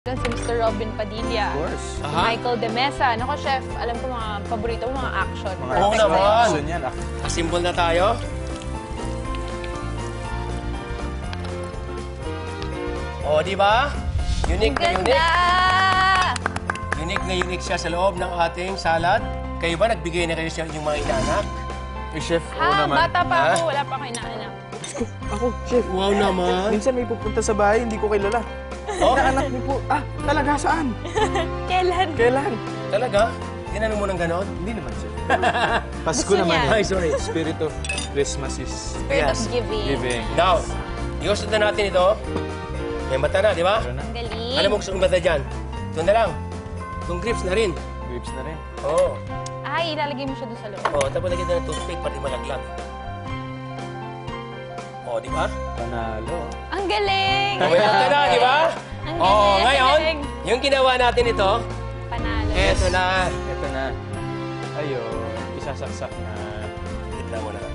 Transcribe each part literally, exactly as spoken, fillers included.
Si Mister Robin Padilla. Of course. Si Michael De Mesa. Nako, chef, alam ko mga paborito mo, mga action. Mga Oo naman. action yan. Ah. Asimbol na tayo. O, di ba? Unique na Ganda! unique. Unique na unique siya sa loob ng ating salad. Kayo ba, nagbigay na kayo sa inyong mga inaanak? Eh, chef, oo Ha, naman. bata pa Ha? ako. Wala pa ako inaanak. Ako, chef. Wow naman. Minsan may pupunta sa bahay, hindi ko kilala. Oh, Inaanak niyo po. Ah, talaga saan? Kailan? Kailan? talaga? Ginano mo ng ganon? Hindi naman, chef. Pasko Gusto naman. niya. Ay, sorry. Spirit of Christmas is... Spirit of giving. Giving. Now, iusod na natin ito. May mata na, di ba? Meron na. Ang galing. Ano mo gusto mong mata dyan? Ito na lang. Itong grips na rin. Grapes na rin. Oo. Ay, ilalagay mo siya doon sa loob. Oo, tapos lagyan na ng toothpick pati malaglag. Oo, di ba? Panalo. Ang galing! May mata na, di ba? Ang Oo, galing, ang ngayon, galing. yung ginawa natin ito, Panalo. eto na. Ito na. Ayun. Isasaksak na. Tignan mo na.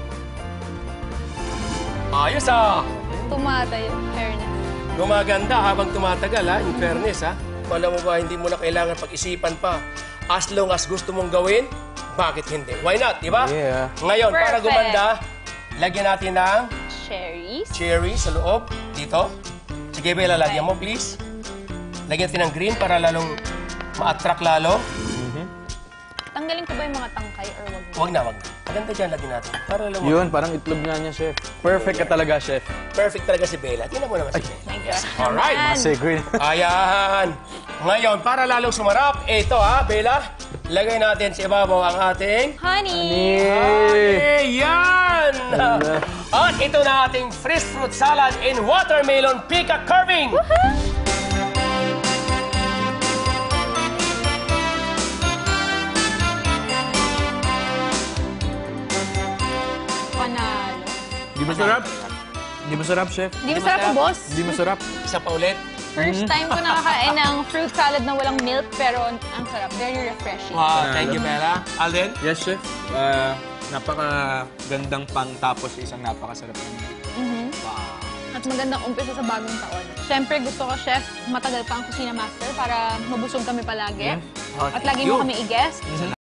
Ayos ah! Tumatay, fairness. Gumaganda habang tumatagal ha, in fairness ha. Alam mo ba, hindi mo na kailangan pag-isipan pa. As long as gusto mong gawin, bakit hindi? Why not, di ba? Yeah. Ngayon, para Perfect. gumanda, lagyan natin ng Cherries. cherry sa loob, dito. Sige, Bella, lagyan mo, please. Lagyan natin ng green para lalong ma-attract lalo. Tanggalin ko ba yung mga tangkay or wag mo? Huwag na, wag na. Maganda dyan, lagyan natin. Para lalong Yun, parang itlog nga niya, chef. Perfect ka talaga, chef. perfect talaga si Bella. Tingnan mo naman si Bella. My gosh. Alright. naman. Say green. Ayan. Ngayon, para lalong sumarap, ito ha, Bella. Lagay natin sa ibabaw ang ating... Honey! Hey, yan! At ito na ating fresh fruit salad in watermelon pica carving. Panalo. Di masarap? Di masarap, chef? Di ba sarap, boss? Di masarap. Isa pa ulit. First time ko nakakain ng fruit salad na walang milk, pero ang sarap. Very refreshing. Wow, thank you, Bella. Alden? Yes, chef. Uh, napakagandang pang tapos isang napakasarap. Mhm. At magandang umpisa sa bagong taon. Siyempre, gusto ko, chef, matagal pa ang kusina master para mabusog kami palagi. At lagi mo kami i-guest.